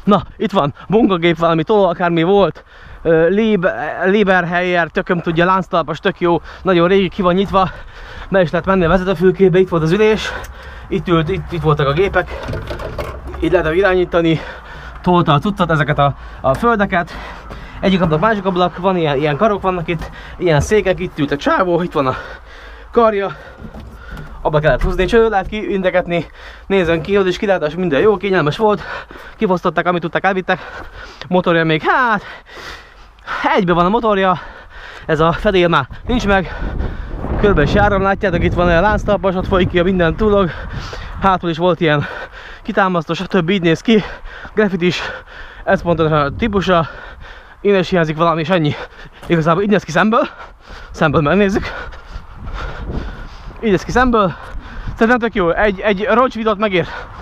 Na, itt van, munkagép, valami toló, akármi volt. Léberhelyer, tököm tudja, lánctalpas, tök jó, nagyon régi, ki van nyitva. Be is lehet menni a vezetőfülkébe, itt volt az ülés. Itt voltak a gépek. Itt lehet irányítani. Tolta a cuccot, ezeket a földeket. Egyik ablak, másik ablak, van ilyen karok vannak itt, ilyen székek, itt ült a csávó, itt van a karja. Abba kellett húzni, cső, lehet kiindegetni, nézzen ki, az is kilátás, minden jó, kényelmes volt. Kifosztották, amit tudták, elvittek. Motorja még, hát, egybe van a motorja. Ez a fedél már nincs meg. Körbe is járom, látjátok, itt van a lánctalpas, ott folyik ki a minden túlog. Hátul is volt ilyen kitámasztó, stb. Így néz ki. Graffitis, ez pontosan a típusa. Innen is hiányzik valami, és ennyi. Igazából így néz ki szemből. Szemből megnézzük. Így néz ki szemből. Szerintem tök jó, egy rocsvidot megér.